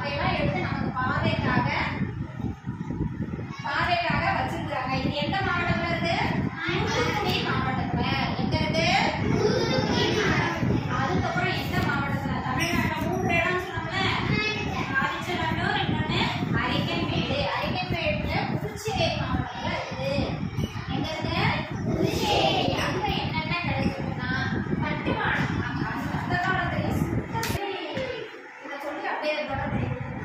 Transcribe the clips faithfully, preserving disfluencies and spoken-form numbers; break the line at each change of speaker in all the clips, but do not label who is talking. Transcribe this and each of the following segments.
அதையெல்லாம் எடுத்து நமக்கு பாதைக்காக பாதைக்காக வச்சிருக்காங்க. இது எந்த மாவட்டத்துல இருக்கு? தூத்துக்குடி மாவட்டத்துல. எங்க இருக்கு? அதுக்கப்புறம் எந்த மாவட்டத்துல? தமிழ்நாட்டுல மூன்று இடம் சொன்னோம்ல, ஆதிச்சநல்லூர், இன்னொன்னு அரிக்கன்மேடு. அரிக்கன்மேடுல புதுச்சேரி மாவட்டத்துல இருக்குது. எங்க இருக்கு? புதுச்சேரி. அங்க என்னென்ன கிடைச்சிருக்குன்னா கட்டுமானம். அந்த காலத்துல சுத்தத்தை இதை சொல்லி அப்படியே தொடர்பு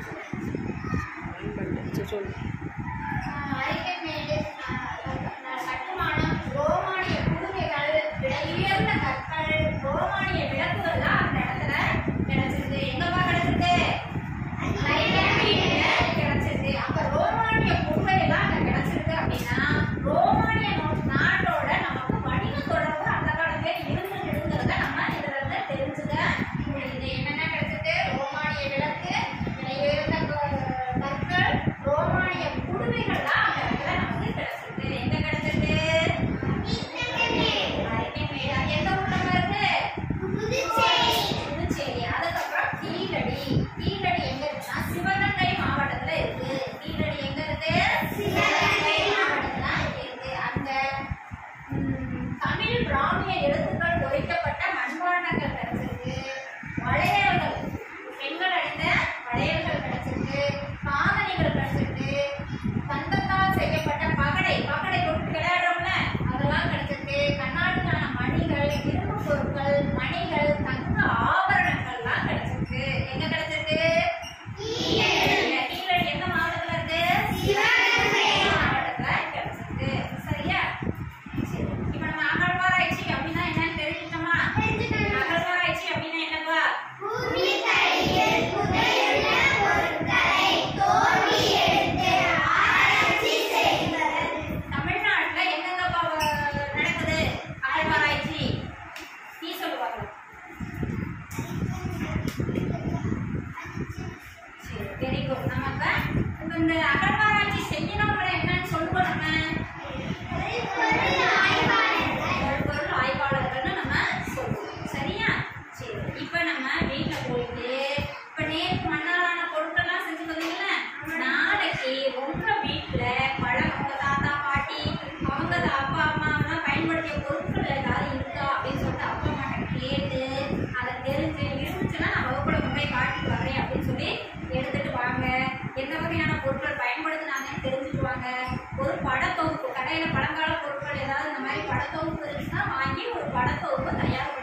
சொல்லு. அரிக்கன்மேடு கட்டுமானம், ரோமானிய குடுவைகள், விலையுயர்ந்த கற்கள், ரோமானிய விளக்குகள்லாம் அந்த இடத்துல கிடைச்சிருக்கு. எங்கப்பா கிடைச்சிருக்கு? அரிக்கன்மேடுல கிடைச்சிருக்கு. அப்ப ரோமானிய குடுவைகள்லாம் அங்க கிடைச்சிருக்கு அப்படின்னா ரோமானிய நாட்டோட நமக்கு வணிக தொடர்பு அந்த காலத்துல இருந்துட்டு இருந்தத நம்ம இதுல இருந்து தெரிஞ்சுக்க முடியுது. என்னென்ன கிடைச்சிருக்கு? ரோமானிய விளக்கு, விலையுயர்ந்த கற்கள், ரோமானிய குடுவைகள்லாம் அந்த இடத்துல நமக்கு கிடைச்சிருக்கு. எங்க கிடைச்சிருக்கு? அரிக்கன்மேடு. அது எந்த ஊர்ல இருக்கு? புதுச்சேரி. அதுக்கப்புறம் கீழடி. கீழடி எங்க இருக்குன்னா சிவகங்கை மாவட்டத்துல இருக்கு. கீழடி எங்க இருக்கு? சிவகங்கை மாவட்டத்துல இருக்கு. அந்த தமிழ் பிராமிய எழுத்துக்கள் பொறிக்கப்பட்ட மண்பாண்டங்கள் கிடைச்சிருக்கு. வளையல்கள், பெண்கள் அணிந்த வளையல்கள் கிடைச்சிருக்கு. காதணிகள் கிடைச்சிருக்கு. தந்தத்தால் செய்யப்பட்ட பகடை, பகடை போட்டு விளையாடுறோம்ல, அதெல்லாம் கிடைச்சிருக்கு. கண்ணாடிக்கான மணிகள், இரும்பு பொருட்கள், மணிகள், தங்க ஆபரணங்கள்லாம் கிடைச்சிருக்கு. எங்க கிடைச்சிருக்கு? கீழடி எந்த மாவட்டத்துல இருக்கு? சிவகங்கை மாவட்டத்துல கிடைச்சிருக்கு. சரியா? சரி. இப்ப நம்ம அகழ்வாராய்ச்சி அப்படின்னா என்னன்னு தெரிஞ்சுக்கணுமா? அகழ்வாராய்ச்சி அப்படின்னா என்னப்பா? தமிழ்நாட்டுல எங்கெங்கப்பா நடக்குது அகழ்வாராய்ச்சி? நீ சொல்லு பார்க்கலாம். சரி, வெரி குட். நமக்கு இப்ப இந்த அகழ்வாராய்ச்சி செய்யணும்னா என்னன்னு சொல்லுவோம் நம்ம? பொருள் ஆய்வாளர்கள்னு நம்ம சொல்லுவோம். சரியா? சரி. இப்ப நம்ம வீட்டுல போயிட்டு இப்ப நேற்று மண்ணாலான பொருட்கள்லாம் செஞ்சு வந்தீங்கல்ல, நாளைக்கு உங்க வீட்டுல பழம் உங்க தாத்தா பாட்டி அவங்க அப்பா அம்மா எல்லாம் பயன்படுத்திய பொருட்கள் ஏதாவது இருக்கா அப்படின்னு சொல்லிட்டு அப்பா அம்மா கேட்டு அதை தெரிஞ்சு இருந்துச்சுன்னா நான் வகுப்புல கொண்டு போய் காட்டிட்டு வரேன் அப்படின்னு சொல்லி எடுத்துட்டு வாங்க. எந்த வகையான பொருட்கள் பயன்படுத்தினாங்கன்னு தெரிஞ்சுட்டு வாங்க. ஒரு படத்தொகுப்பு, கடையில பழங்கால பொருட்கள் ஏதாவது இந்த மாதிரி படத்தொகுப்பு இருந்துச்சுன்னா வாங்கி ஒரு படத்தொகுப்பு தயார்